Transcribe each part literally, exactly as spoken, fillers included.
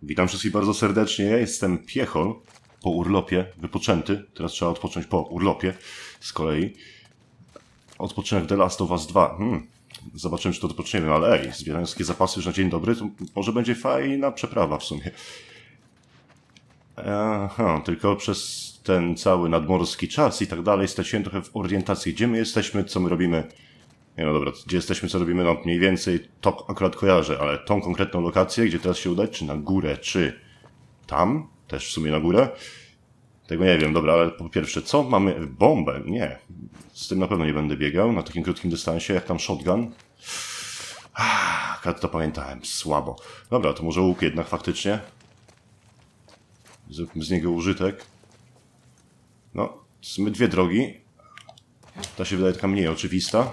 Witam wszystkich bardzo serdecznie, ja jestem Piechol, po urlopie, wypoczęty. Teraz trzeba odpocząć po urlopie z kolei. Odpoczynek The Last of Us dwa. Hmm. Zobaczymy, czy to odpoczniemy, ale ej, zbierając takie zapasy już na dzień dobry, to może będzie fajna przeprawa w sumie. Aha, tylko przez ten cały nadmorski czas i tak dalej straciłem trochę w orientacji, gdzie my jesteśmy, co my robimy. Nie no dobra, gdzie jesteśmy, co robimy, no mniej więcej to akurat kojarzę, ale tą konkretną lokację, gdzie teraz się udać, czy na górę, czy tam, też w sumie na górę, tego nie wiem, dobra, ale po pierwsze, co mamy? Bombę? Nie, z tym na pewno nie będę biegał, na takim krótkim dystansie, jak tam shotgun. Ah, akurat to pamiętałem, słabo. Dobra, to może łuk jednak faktycznie. Zróbmy z niego użytek. No, są dwie drogi. Ta się wydaje taka mniej oczywista.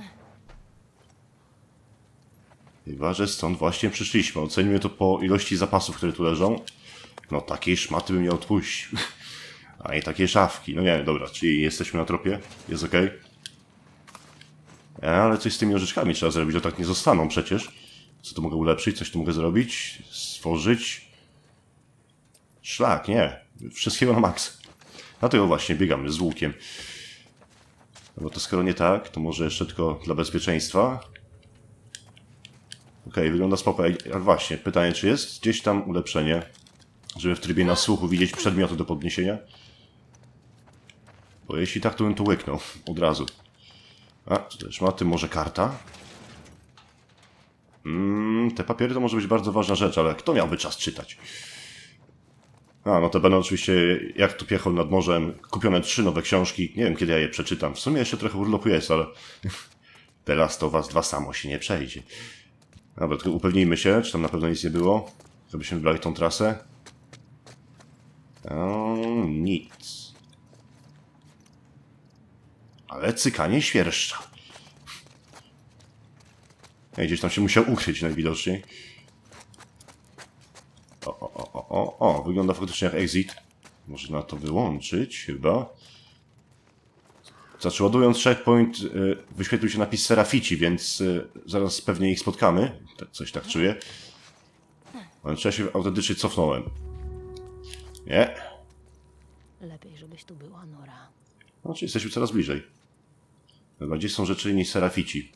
Chyba, że stąd właśnie przyszliśmy. Ocenimy to po ilości zapasów, które tu leżą. No, takiej szmaty bym nie odpuścił. A i takie szafki. No nie, dobra, czyli jesteśmy na tropie. Jest ok. Ale coś z tymi nożyczkami trzeba zrobić, to tak nie zostaną przecież. Co tu mogę ulepszyć? Coś tu mogę zrobić? Stworzyć? Szlak, nie. Wszystkiego na maks. Dlatego właśnie biegamy z łukiem. No bo to skoro nie tak, to może jeszcze tylko dla bezpieczeństwa. Okej, okay, wygląda spoko. Ale właśnie, pytanie, czy jest gdzieś tam ulepszenie, żeby w trybie nasłuchu widzieć przedmioty do podniesienia? Bo jeśli tak, to bym to łyknął od razu. A, tu też ma, tym może karta? Mm, te papiery to może być bardzo ważna rzecz, ale kto miałby czas czytać? A, no to będą oczywiście, jak tu Piechol nad morzem, kupione trzy nowe książki. Nie wiem, kiedy ja je przeczytam. W sumie jeszcze trochę urlopu jest, ale The Last of Us dwa samo się nie przejdzie. Dobra, tylko upewnijmy się, czy tam na pewno nic nie było, żebyśmy wybrali tą trasę. O, nic. Ale cykanie świerszcza. Ej, gdzieś tam się musiał ukryć najwidoczniej. O, o, o, o, o, wygląda faktycznie jak exit. Można to wyłączyć chyba. Znaczy, ładując checkpoint, yy, wyświetlił się napis Serafici, więc yy, zaraz pewnie ich spotkamy. Tak, coś tak czuję. Ale trzeba się autentycznie cofnąłem. Nie. Lepiej, żebyś tu była, Nora. Znaczy, jesteśmy coraz bliżej. Chyba gdzieś są rzeczy inni Serafici.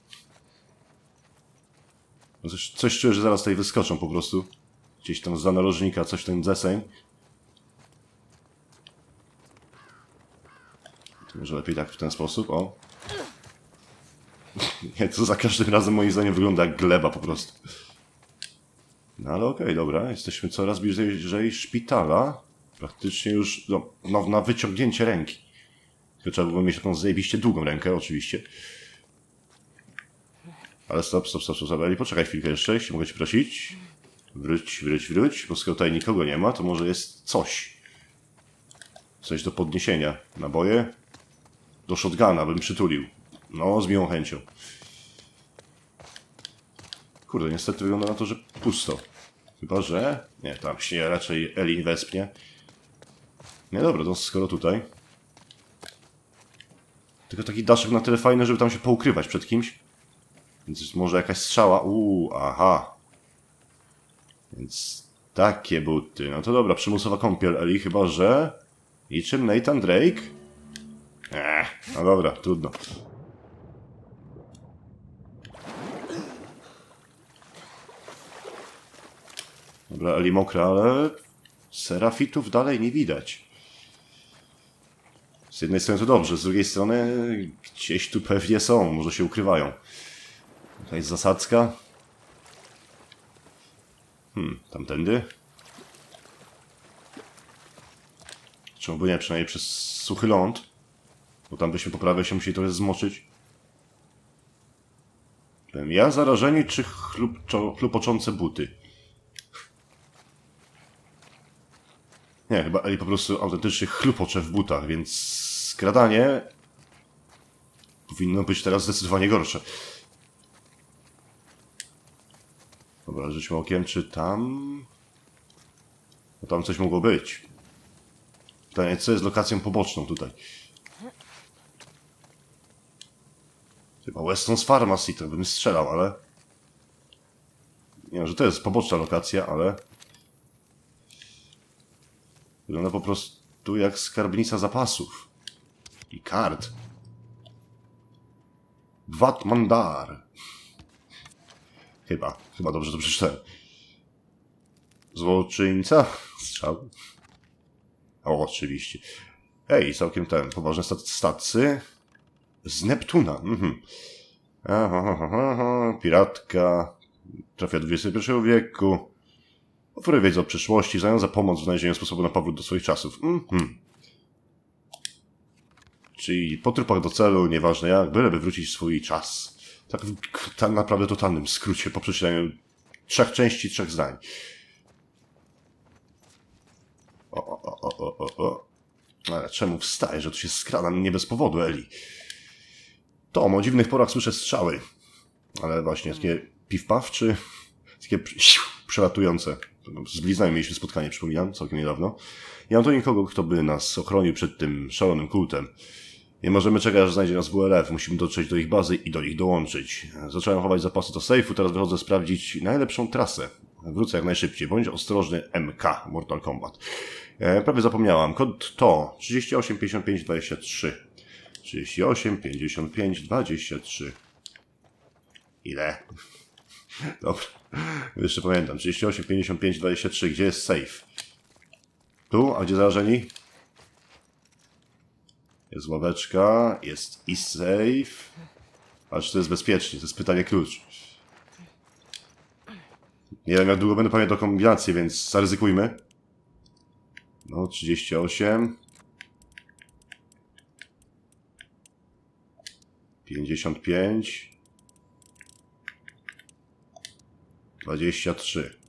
Coś, coś czuję, że zaraz tutaj wyskoczą po prostu. Gdzieś tam z narożnika coś ten deseń. To może lepiej tak w ten sposób, o. Nie, to za każdym razem moim zdaniem wygląda jak gleba po prostu. No ale okej, okay, dobra, jesteśmy coraz bliżej szpitala. Praktycznie już no, no, na wyciągnięcie ręki. Tylko trzeba było mieć taką zajebiście długą rękę, oczywiście. Ale stop, stop, stop, stop, stop. Poczekaj chwilkę jeszcze, jeśli mogę cię prosić. Wróć, wróć, wróć, bo skoro tutaj nikogo nie ma, to może jest coś. Coś do podniesienia. Naboje? Do shotguna bym przytulił. No, z miłą chęcią. Kurde, niestety wygląda na to, że pusto. Chyba, że... Nie, tam się raczej Elin wespnie. Nie, dobra, to skoro tutaj. Tylko taki daszek na tyle fajny, żeby tam się poukrywać przed kimś. Więc może jakaś strzała. Uuu, aha. Więc takie buty. No to dobra, przymusowa kąpiel Eli, chyba że... Niczym Nathan Drake? Eee, no dobra, trudno. Dobra, Eli mokra, ale... Serafitów dalej nie widać. Z jednej strony to dobrze, z drugiej strony... Gdzieś tu pewnie są, może się ukrywają. Tutaj jest zasadzka. Hmm, tamtędy. Czemu by nie, przynajmniej przez suchy ląd. Bo tam byśmy po prawej się musieli trochę zmoczyć. Byłem ja zarażeni, czy chlupczo, chlupoczące buty? Nie, chyba Eli po prostu autentycznie chlupocze w butach, więc skradanie powinno być teraz zdecydowanie gorsze. Dobra, rzućmy okiem, czy tam... No tam coś mogło być. Pytanie, co jest lokacją poboczną tutaj? Chyba Weston's Pharmacy, to bym strzelał, ale... Nie wiem, że to jest poboczna lokacja, ale... Wygląda po prostu jak skarbnica zapasów. I kart. Vatmandar. Chyba, chyba dobrze to przeczytałem. Złoczyńca? Strzał. O, oczywiście. Ej, całkiem ten, poważne stat stacje. Z Neptuna. Mhm. Aha, aha, aha. Piratka. Trafia do dwudziestego pierwszego wieku. Oferuje wiedzę o przyszłości, w zamian za pomoc w znalezieniu sposobu na powrót do swoich czasów. Mhm. Czyli po trupach do celu, nieważne jak, byleby wrócić w swój czas. Tak w tak naprawdę totalnym skrócie, po przeczytaniu trzech części, trzech zdań. O, o, o, o, o, o. Ale czemu wstaje, że tu się skradam? Nie bez powodu, Eli. Tom, o dziwnych porach słyszę strzały. Ale właśnie takie piw-paw, czy takie przelatujące. Z bliznami mieliśmy spotkanie, przypominam, całkiem niedawno. Nie mam tu nikogo, kto by nas ochronił przed tym szalonym kultem. Nie możemy czekać, aż znajdzie nas W L F. Musimy dotrzeć do ich bazy i do nich dołączyć. Zacząłem chować zapasy do sejfu, teraz wychodzę sprawdzić najlepszą trasę. Wrócę jak najszybciej. Bądź ostrożny, M K, Mortal Kombat. E, prawie zapomniałam. Kod to trzydzieści osiem pięćdziesiąt pięć dwadzieścia trzy. trzydzieści osiem pięćdziesiąt pięć dwadzieścia trzy. Ile? Dobra. Jeszcze pamiętam. trzydzieści osiem pięćdziesiąt pięć dwadzieścia trzy. Gdzie jest safe? Tu? A gdzie zarażeni? Jest ławeczka. Jest i safe. A czy to jest bezpiecznie? To jest pytanie klucz. Nie wiem, jak długo będę pamiętał kombinację, więc zaryzykujmy. No, trzydzieści osiem. pięćdziesiąt pięć. dwadzieścia trzy.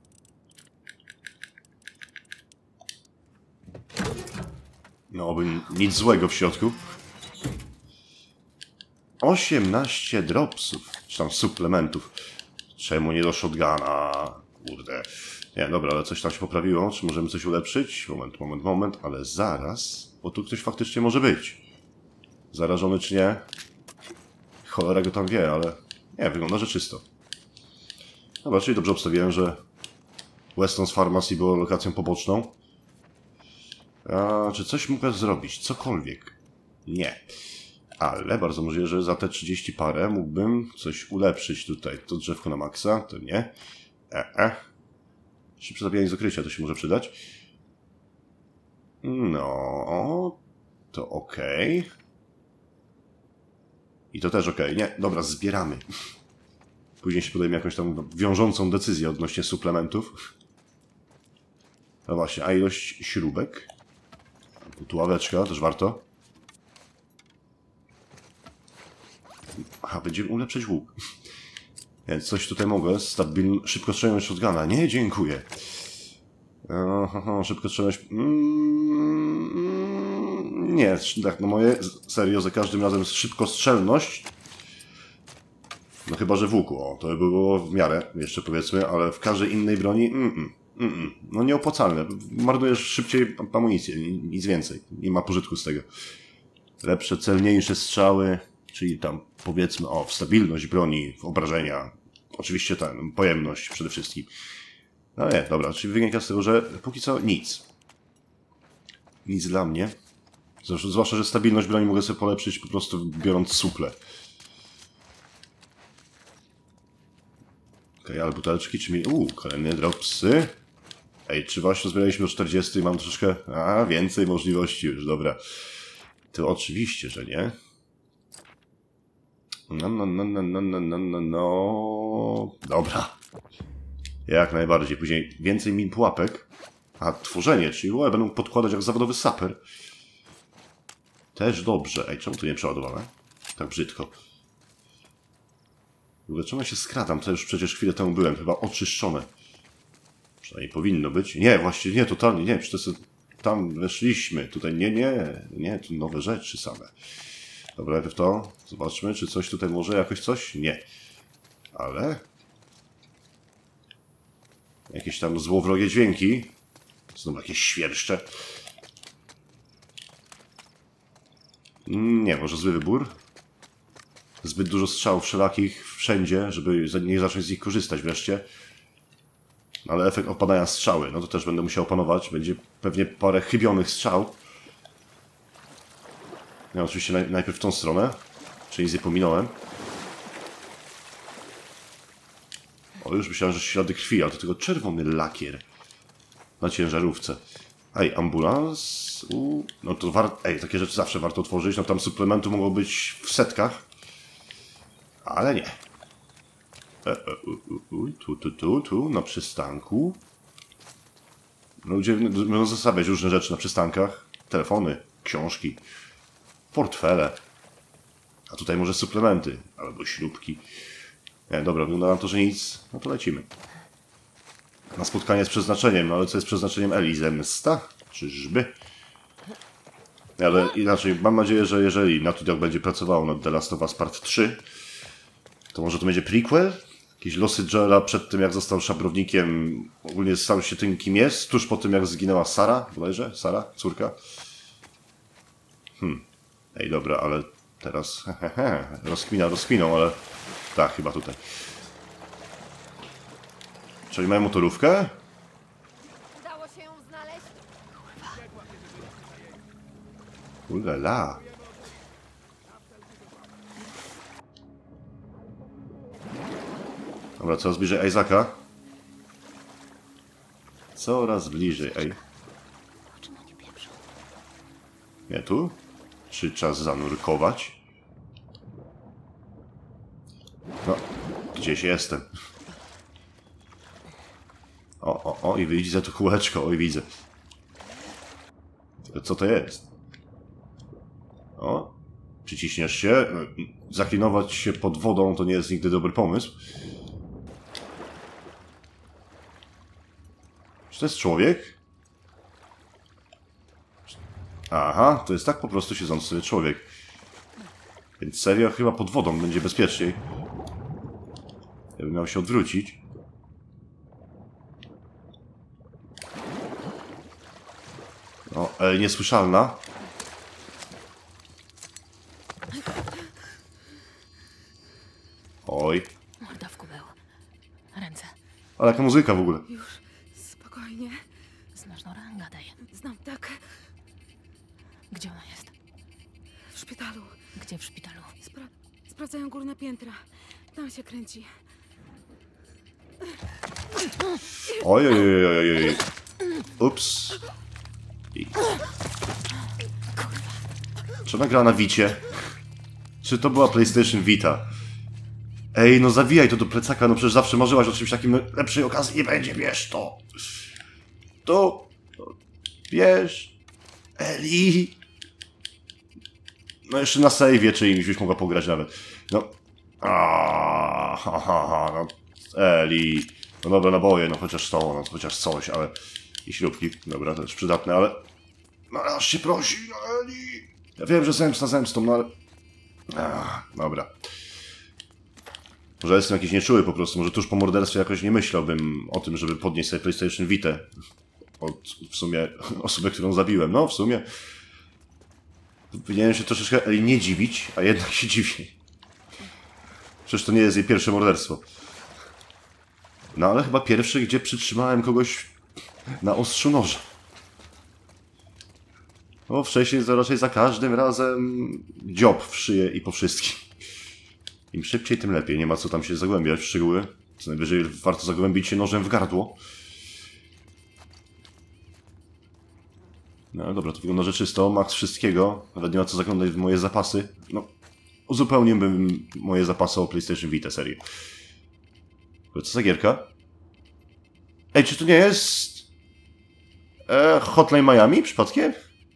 No, oby nic złego w środku. osiemnaście dropsów. Czy tam suplementów. Czemu nie do shotguna? Kurde. Nie, dobra, ale coś tam się poprawiło. Czy możemy coś ulepszyć? Moment, moment, moment. Ale zaraz. Bo tu ktoś faktycznie może być. Zarażony czy nie? Cholera go tam wie, ale... Nie, wygląda, że czysto. Dobra, czyli dobrze obstawiłem, że Weston's Pharmacy było lokacją poboczną. A czy coś mógł zrobić? Cokolwiek. Nie. Ale bardzo możliwe, że za te trzydzieści parę mógłbym coś ulepszyć tutaj. To drzewko na maksa, to nie. E, e. Szybsze zabijanie z ukrycia, to się może przydać. No, to okej. Okay. I to też okej. Okay. Nie, dobra, zbieramy. Później się podejmie jakąś tam wiążącą decyzję odnośnie suplementów. No właśnie, a ilość śrubek? Tu ławeczka, też warto. Aha, będziemy ulepszyć łuk. Więc coś tutaj mogę. Stabilny, szybkostrzelność shotguna. Nie, dziękuję. Aha, szybkostrzelność... Mm, nie, tak, no moje... Serio, za każdym razem szybkostrzelność. No chyba, że w łuku. O, to by było w miarę, jeszcze powiedzmy, ale w każdej innej broni... Mm -mm, mm -mm. No nieopłacalne. Marnujesz szybciej amunicję, nic więcej. Nie ma pożytku z tego. Lepsze, celniejsze strzały... Czyli tam, powiedzmy, o, w stabilność broni, w obrażenia. Oczywiście ten, pojemność przede wszystkim. No nie, dobra, czyli wynika z tego, że póki co nic. Nic dla mnie. Zwłaszcza, że stabilność broni mogę sobie polepszyć po prostu biorąc suple. Okej, okay, ale buteleczki, czy mi... Uuu, kolejne dropsy. Ej, czy właśnie zbieraliśmy do czterdziestu i mam troszeczkę... A, więcej możliwości już, dobra. To oczywiście, że nie. No, no, no, no, no, no, no, no, no. Dobra. Jak najbardziej. Później więcej min pułapek. A tworzenie, czyli o, będą podkładać jak zawodowy saper. Też dobrze. Ej, czemu tu nie przeładowane? Tak brzydko. W ogóle czemu ja się skradam? To już przecież chwilę temu byłem. Chyba oczyszczone. Przynajmniej powinno być. Nie, właściwie nie, totalnie nie. Przecież tam weszliśmy. Tutaj nie, nie. Nie, tu nowe rzeczy same. Dobra, najpierw to. Zobaczmy, czy coś tutaj może jakoś coś? Nie. Ale... Jakieś tam złowrogie dźwięki. Znowu jakieś świerszcze. Nie, może zły wybór. Zbyt dużo strzałów wszelakich wszędzie, żeby nie zacząć z nich korzystać wreszcie. Ale efekt opadania strzały, no to też będę musiał opanować. Będzie pewnie parę chybionych strzał. Ja oczywiście naj najpierw w tą stronę, czyli nic nie pominąłem. O, już myślałem, że ślady krwi, ale to tylko czerwony lakier na ciężarówce. Ej, ambulans. U, no to warto. Ej, takie rzeczy zawsze warto otworzyć. No tam suplementu mogą być w setkach. Ale nie. E, e, u, u, u, tu, tu, tu, tu, na przystanku. No, ludzie będą zostawiać różne rzeczy na przystankach. Telefony, książki, portfele. A tutaj może suplementy, albo śrubki. Nie, dobra, wygląda na to, że nic. No to lecimy. Na spotkanie z przeznaczeniem, no ale co jest przeznaczeniem Eli? Zemsta? Czyżby? Ale inaczej, mam nadzieję, że jeżeli Naughty Dog będzie pracowało nad The Last of Us Part trzy, to może to będzie prequel? Jakieś losy Joela przed tym, jak został szabrownikiem, ogólnie stał się tym, kim jest, tuż po tym, jak zginęła Sara, bodajże? Sara? Córka? Hmm. Ej, dobra, ale teraz... Hehehe, rozkmina rozkminą, ale... Tak, chyba tutaj. Czyli mają motorówkę? Udało się ją znaleźć? Ulala. Dobra, coraz bliżej Isaaca. Coraz bliżej, ej. O czym oni pieprzą? Nie tu? Czy czas zanurkować? No, gdzieś jestem. O, o, o, i widzę to kółeczko, oj, widzę. Tylko co to jest? O, przyciśniesz się. Zaklinować się pod wodą to nie jest nigdy dobry pomysł. Czy to jest człowiek? Aha, to jest tak po prostu siedzący sobie człowiek. Więc serio, chyba pod wodą będzie bezpieczniej. Ja bym miał się odwrócić. No, ale niesłyszalna. Oj. Morda w kubeł. Ręce. Ale jaka muzyka w ogóle. Już, spokojnie. Znasz Nora? Gadaj. Znam tak. Gdzie ona jest? W szpitalu. Gdzie w szpitalu? Spra sprawdzają górne piętra. Tam się kręci. Oj, oj, oj, oj, oj. Ups. I... Czy ona gra na Vicie? Czy to była PlayStation Vita? Ej, no zawijaj to do plecaka, no przecież zawsze marzyłaś o czymś takim, no lepszej okazji nie będzie, bierz to. To... Bierz. Eli. No jeszcze na save'ie czyimś byś mogła pograć nawet. No. Aaaa, ha, ha, ha, no. Eli. No dobra, naboje, no chociaż to, no chociaż coś, ale... I śrubki, dobra, to jest przydatne, ale... No aż się prosi, no Eli. Ja wiem, że zemsta zemstą, no ale... Ach, dobra. Może jestem jakiś nieczuły po prostu, może tuż po morderstwie jakoś nie myślałbym o tym, żeby podnieść sobie PlayStation Vita od w sumie osoby, którą zabiłem. No, w sumie powinienem się troszeczkę Eli nie dziwić, a jednak się dziwi. Przecież to nie jest jej pierwsze morderstwo. No, ale chyba pierwsze, gdzie przytrzymałem kogoś na ostrzu noża. No, wcześniej to raczej za każdym razem dziob w szyję i po wszystkim. Im szybciej, tym lepiej. Nie ma co tam się zagłębiać w szczegóły. Co najwyżej warto zagłębić się nożem w gardło. No dobra, to wygląda, że czysto. Max wszystkiego. Nawet nie ma co zaglądać w moje zapasy. No, uzupełniłbym moje zapasy o PlayStation Vita serię. Co za gierka? Ej, czy to nie jest... E, Hotline Miami przypadkiem?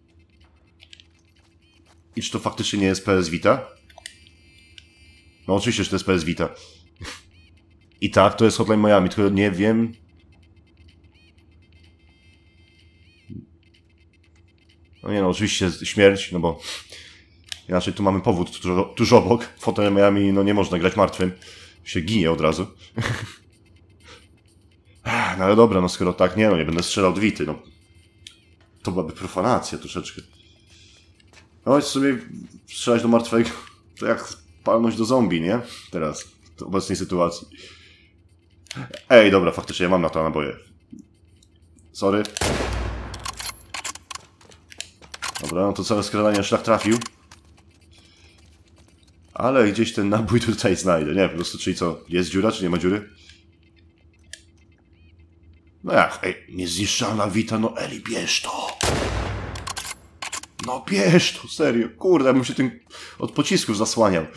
I czy to faktycznie nie jest P S Vita? No oczywiście, że to jest P S Vita. I tak, to jest Hotline Miami, tylko nie wiem... No nie no, oczywiście śmierć, no bo... Inaczej tu mamy powód tuż, tuż obok. W Hotline Miami no nie można grać martwym. Się ginie od razu. No ale dobra, no skoro tak, nie no, nie będę strzelał od Vity, no. To byłaby profanacja troszeczkę. No choć sobie strzelać do martwego, to jak palność do zombie, nie? Teraz, w obecnej sytuacji. Ej, dobra, faktycznie ja mam na to naboje. Sorry. Dobra, no to całe skradanie szlak trafił. Ale gdzieś ten nabój tutaj znajdę. Nie, po prostu, czyli co? Jest dziura, czy nie ma dziury? No jak? Ej, niezniszczalna Vita, no Eli, bierz to! No bierz to, serio. Kurde, bym się tym od pocisków zasłaniał.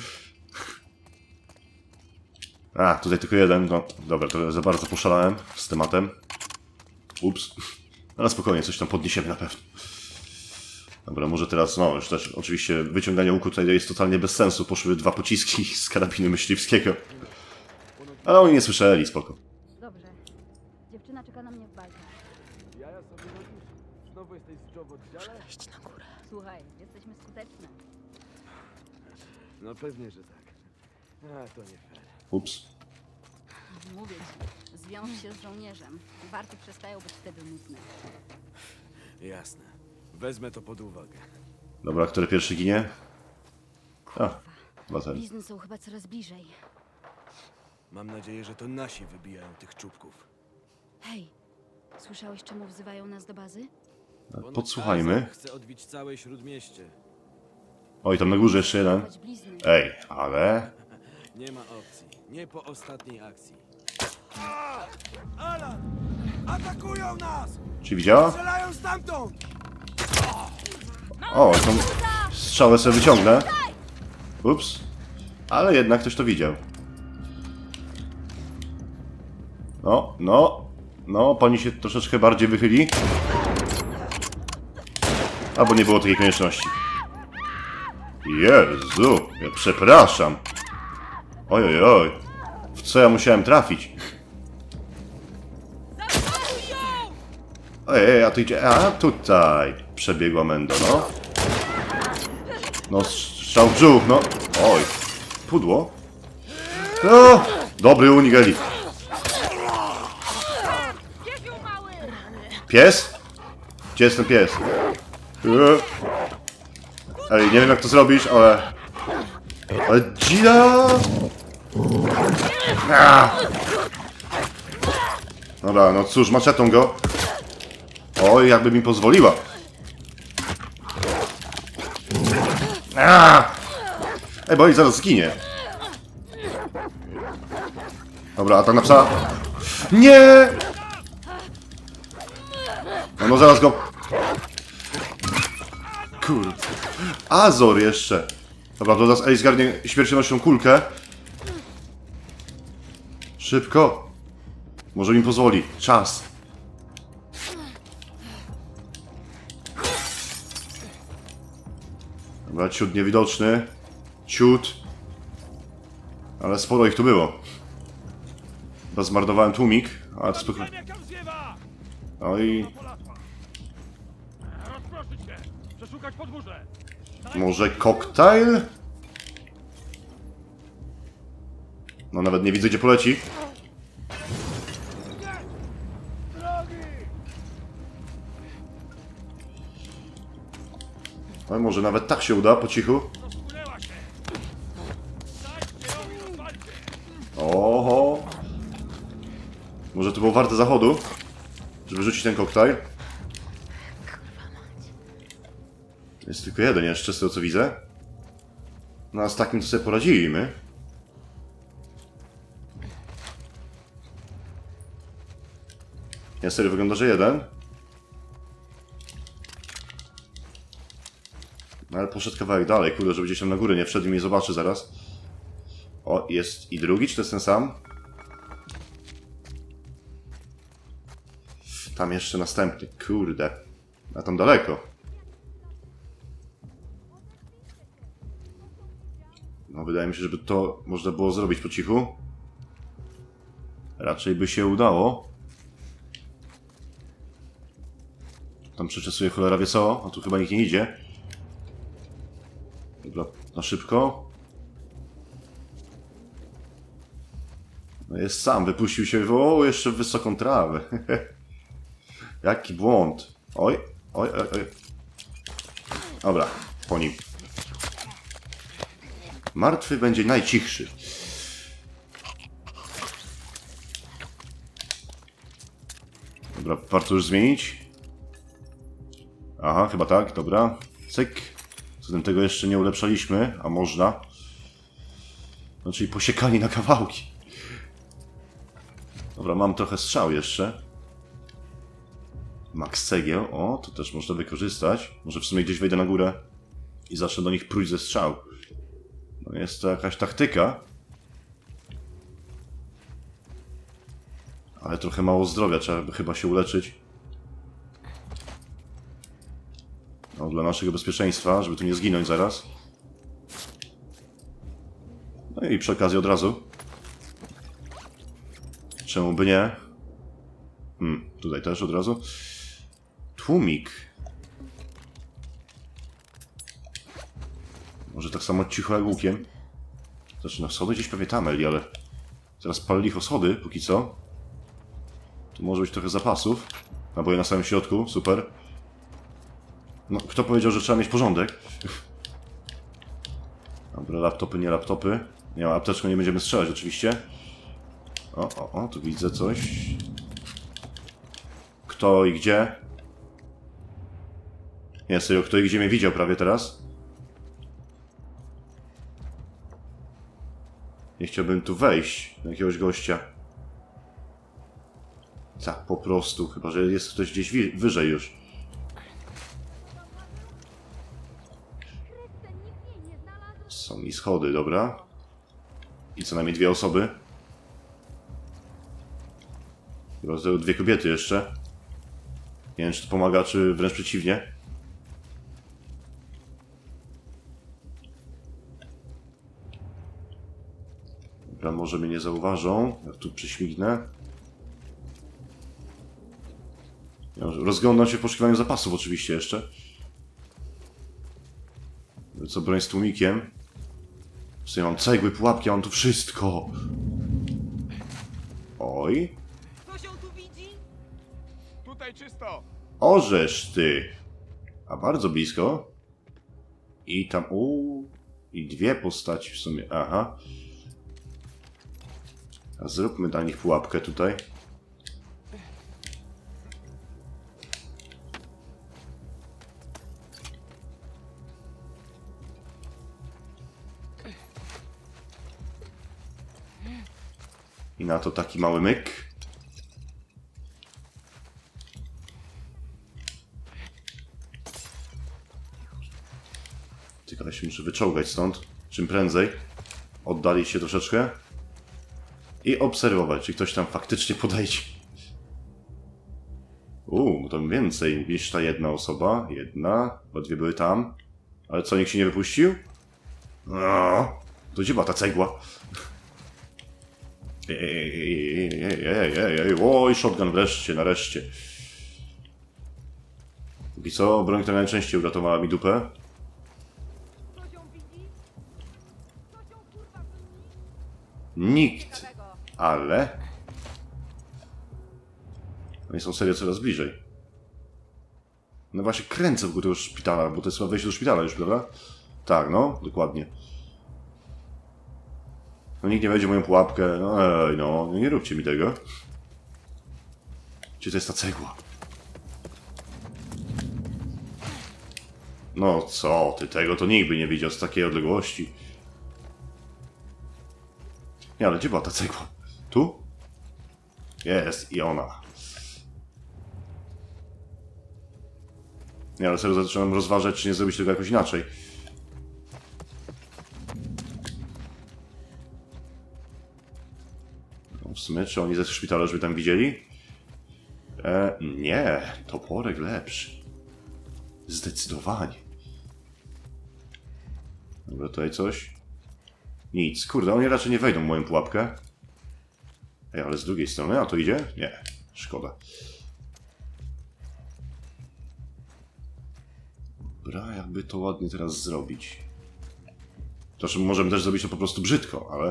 A, tutaj tylko jeden. No, dobra, to za bardzo poszalałem z tematem. Ups. Ale spokojnie, coś tam podniesiemy na pewno. Dobra, może teraz, no już też oczywiście wyciąganie łuku tutaj jest totalnie bez sensu. Poszły dwa pociski z karabinu myśliwskiego. Ale oni nie słyszeli, spoko. Dobrze. Dziewczyna czeka na mnie w bazie. Jaja sobie robisz? Znowu jesteś z Joe w oddziale? Iść na górę. Słuchaj, jesteśmy skuteczne. No pewnie, że tak. A, to nie fair. Ups. Mówię ci, zwiąż się z żołnierzem. Warty przestają być wtedy nudne. Jasne. Wezmę to pod uwagę. Dobra, który pierwszy ginie? A, bazen. Blizny są chyba coraz bliżej. Mam nadzieję, że to nasi wybijają tych czubków. Hej, słyszałeś, czemu wzywają nas do bazy? Ponoć Podsłuchajmy. Azar chce odbić całe Śródmieście. Oj, tam na górze jeszcze jeden. Choć blizny. Ej, ale... Nie ma opcji. Nie po ostatniej akcji. Alan! Atakują nas! Czy widziała? Strzelają stamtąd! O, tą strzałę sobie wyciągnę. Ups. Ale jednak ktoś to widział. No, no. No, pani się troszeczkę bardziej wychyli. Albo nie było takiej konieczności. Jezu, ja przepraszam. Oj, oj, oj. W co ja musiałem trafić? Ej, a tu idzie... A, tutaj przebiegła Mendo, no. No, strzał w brzuch, no. Oj, pudło. No, dobry unik, Eli. Pies? Gdzie jest ten pies? Ej, nie wiem jak to zrobisz, ale... Ale dzida! Dobra, no cóż, maczetą go. Oj, jakby mi pozwoliła. Ej, bo i zaraz zginie. Dobra, atak na psa. Nie! No, no zaraz go... Kurde. Azor jeszcze. Dobra, to teraz Eli zgarnie śmiercionośną kulkę. Szybko. Może mi pozwoli. Czas. Dobra, ciut niewidoczny. Ciut. Ale sporo ich tu było. Chyba zmarnowałem tłumik, ale to spokojnie. No i... Może koktajl? No nawet nie widzę, gdzie poleci. No może nawet tak się uda, po cichu. Oho. Może to było warte zachodu, żeby rzucić ten koktajl. Jest tylko jeden jeszcze, z tego co widzę. No a z takim to sobie poradzimy. Ja serio wygląda, że jeden. No ale poszedł kawałek dalej, kurde, żeby gdzieś tam na górę nie wszedł i mnie zobaczy zaraz. O, jest i drugi, czy to jest ten sam? Tam jeszcze następny, kurde. A tam daleko. No wydaje mi się, żeby to można było zrobić po cichu. Raczej by się udało. Tam przeczesuje cholera wie co, a tu chyba nikt nie idzie. Dobra, na szybko. No jest sam, wypuścił się, o, jeszcze w wysoką trawę. Jaki błąd. Oj, oj, oj, oj. Dobra, po nim. Martwy będzie najcichszy. Dobra, warto już zmienić. Aha, chyba tak, dobra. Cyk. Zatem tego jeszcze nie ulepszaliśmy, a można. No, czyli posiekani na kawałki. Dobra, mam trochę strzał jeszcze. Max cegieł, o, to też można wykorzystać. Może w sumie gdzieś wejdę na górę i zacznę do nich próć ze strzał. No jest to jakaś taktyka. Ale trochę mało zdrowia, trzeba by chyba się uleczyć. No, dla naszego bezpieczeństwa, żeby tu nie zginąć zaraz. No i przy okazji od razu. Czemu by nie? Hmm, tutaj też od razu. Tłumik. Może tak samo cicho jak łukiem. Znaczy na schody gdzieś pewnie tam, Eli, ale... Teraz pal licho schody, póki co. Tu może być trochę zapasów. Naboje na samym środku, super. No, kto powiedział, że trzeba mieć porządek? Dobra, laptopy, nie laptopy. Nie ma apteczką, nie będziemy strzelać oczywiście. O, o, o, tu widzę coś. Kto i gdzie? Nie, serio, kto i gdzie mnie widział prawie teraz? Nie chciałbym tu wejść na jakiegoś gościa. Tak, po prostu, chyba że jest ktoś gdzieś wyżej już. Są mi schody, dobra. I co najmniej dwie osoby. Chyba że dwie kobiety jeszcze. Nie wiem, czy to pomaga, czy wręcz przeciwnie. Dobra, może mnie nie zauważą. Jak tu przyśmignę. Rozglądam się w poszukiwaniu zapasów oczywiście jeszcze. Co, broń z tłumikiem. W sumie mam cegły, pułapki, mam tu wszystko. Oj. Co się tu widzi? Tutaj czysto. Orzesz ty. A bardzo blisko. I tam, uuu. I dwie postaci w sumie, aha. A zróbmy dla nich pułapkę tutaj. I na to taki mały myk. Tylko ja się muszę wyczołgać stąd. Czym prędzej. Oddalić się troszeczkę. I obserwować, czy ktoś tam faktycznie podejdzie. Uuu, tam więcej niż ta jedna osoba. Jedna, bo dwie były tam. Ale co, nikt się nie wypuścił? No, to gdzie była ta cegła? Ej, ej, ej, ej, ej, ej, ej, oj, shotgun wreszcie, nareszcie. Póki co, broń, która najczęściej uratowała mi dupę. Nikt, ale... Oni są serio coraz bliżej. No właśnie, kręcę w górę tego szpitala, bo to jest chyba wejście do szpitala już, prawda? Tak, no, dokładnie. No nikt nie wejdzie w moją pułapkę. No ej, no, nie róbcie mi tego. Gdzie to jest ta cegła? No co ty, tego to nikt by nie widział z takiej odległości. Nie, ale gdzie była ta cegła? Tu? Jest, i ona. Nie, ale serio zacząłem rozważać, czy nie zrobić tego jakoś inaczej. W sumie, czy oni ze szpitala już by tam widzieli? E, nie, toporek lepszy. Zdecydowanie. Dobra, tutaj coś. Nic, kurde, oni raczej nie wejdą w moją pułapkę. Ej, ale z drugiej strony, a to idzie? Nie, szkoda. Dobra, jakby to ładnie teraz zrobić. To znaczy, możemy też zrobić to po prostu brzydko, ale...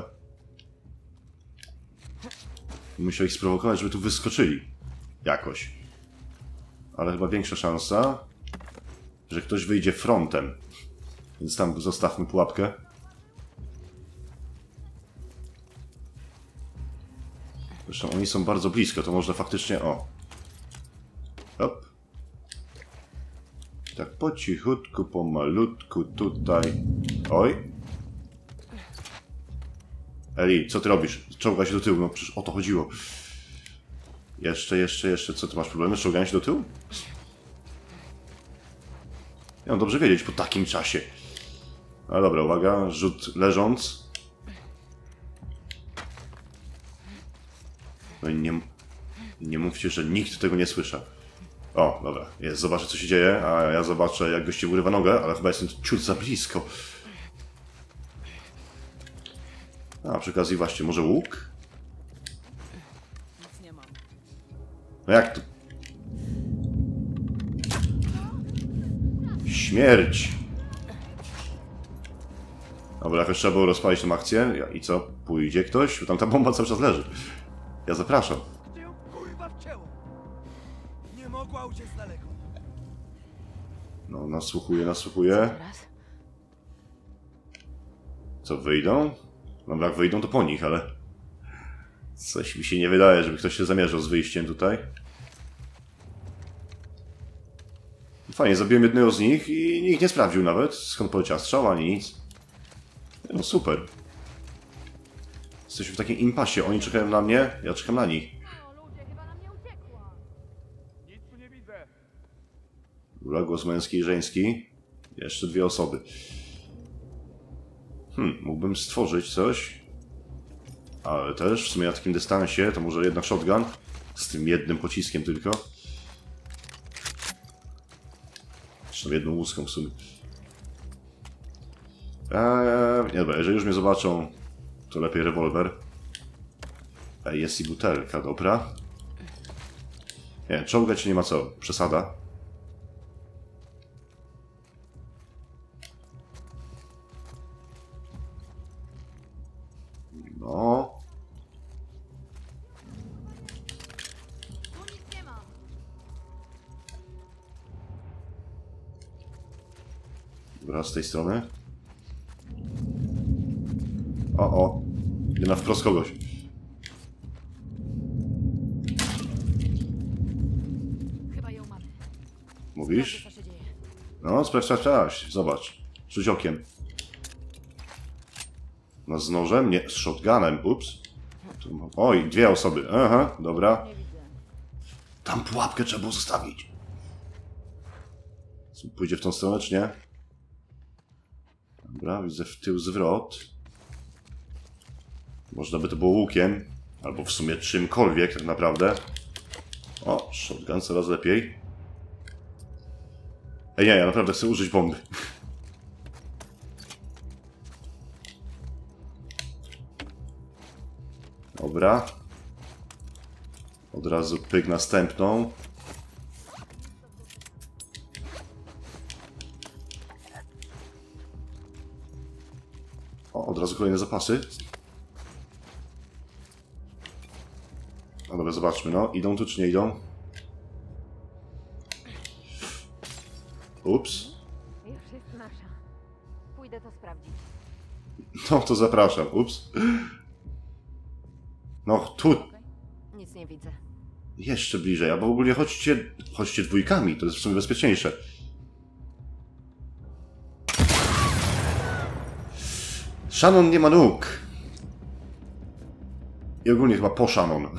Musiał ich sprowokować, żeby tu wyskoczyli. Jakoś. Ale chyba większa szansa, że ktoś wyjdzie frontem. Więc tam zostawmy pułapkę. Zresztą oni są bardzo blisko, to można faktycznie... O. tak po cichutku, pomalutku tutaj. Oj. Eli, co ty robisz? Czołgaj się do tyłu, no przecież o to chodziło. Jeszcze, jeszcze, jeszcze. Co, ty masz problemy z czołganiem się do tyłu? Ja mam dobrze wiedzieć po takim czasie. Ale dobra, uwaga, rzut leżąc. No i nie, nie mówcie, że nikt tego nie słyszy. O, dobra, jest, zobaczę co się dzieje, a ja zobaczę jak gościu urywa nogę, ale chyba jestem ciut za blisko. A przy okazji właśnie, może łuk? Nic nie mam. No jak to? Śmierć! Dobra, jakoś trzeba było rozpalić tę akcję. I co? Pójdzie ktoś? Bo tam ta bomba cały czas leży. Ja zapraszam. Ty ją kurwa wcięło! Nie mogła uciec daleko. No, nasłuchuję, nasłuchuję. Teraz? Co, wyjdą? No jak wyjdą, to po nich, ale... Coś mi się nie wydaje, żeby ktoś się zamierzał z wyjściem tutaj. Fajnie, zabiłem jednego z nich i nikt nie sprawdził nawet, skąd poleciała strzała, ani nic. No super. Jesteśmy w takim impasie, oni czekają na mnie, ja czekam na nich. Nic tu nie widzę. Dobra, głos męski i żeński. Jeszcze dwie osoby. Hmm, mógłbym stworzyć coś. Ale też w sumie na takim dystansie to może jednak shotgun. Z tym jednym pociskiem tylko. Zresztą jedną łuską w sumie. Eee, nie dobra, jeżeli już mnie zobaczą, to lepiej rewolwer. Ej, jest i butelka, dobra. Nie, czołgać nie ma co, przesada. No. Dobra, z tej strony. O, o. Idę na wprost kogoś. Chyba ją mamy. Mówisz? Co się dzieje? No, sprawdź, sprawdź, sprawdź. Zobacz. Rzuć okiem. No z nożem? Nie, z shotgunem. Ups. Oj, dwie osoby. Aha, dobra. Nie widzę. Tam pułapkę trzeba było zostawić. Pójdzie w tą stronę, czy nie? Dobra, widzę w tył zwrot. Można by to było łukiem. Albo w sumie czymkolwiek tak naprawdę. O, shotgun coraz lepiej. Ej, nie, ja naprawdę chcę użyć bomby. Dobra. Od razu pyk następną. O, od razu kolejne zapasy. No dobra, zobaczmy, no. Idą tu czy nie idą? Ups. Już jest nasza. Pójdę to sprawdzić. No to zapraszam. Ups. No tu. Nic nie widzę. Jeszcze bliżej, albo ogólnie chodźcie, chodźcie dwójkami, to jest w sumie bezpieczniejsze. Shannon nie ma nóg. I ogólnie chyba po Shannon.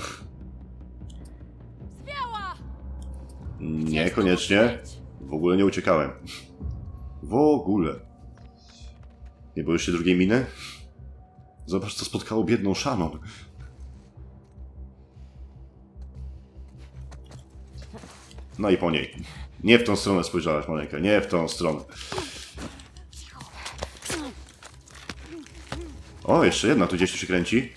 Niekoniecznie. W ogóle nie uciekałem. W ogóle. Nie boisz się drugiej miny? Zobacz, co spotkało biedną Shannon. No i po niej. Nie w tą stronę spojrzałaś, Maleńka. Nie w tą stronę. O, jeszcze jedna tu gdzieś się kręci.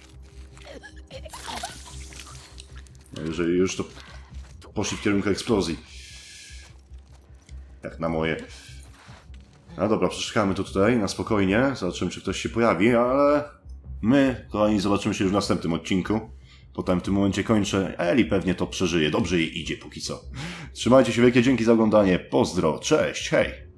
No, jeżeli już to poszli w kierunku eksplozji. Jak na moje. No dobra, przeszukamy to tutaj na spokojnie. Zobaczymy, czy ktoś się pojawi, ale my, kochani, zobaczymy się już w następnym odcinku. Potem w tym momencie kończę. Eli pewnie to przeżyje. Dobrze jej idzie póki co. Trzymajcie się, wielkie dzięki za oglądanie. Pozdro, cześć, hej!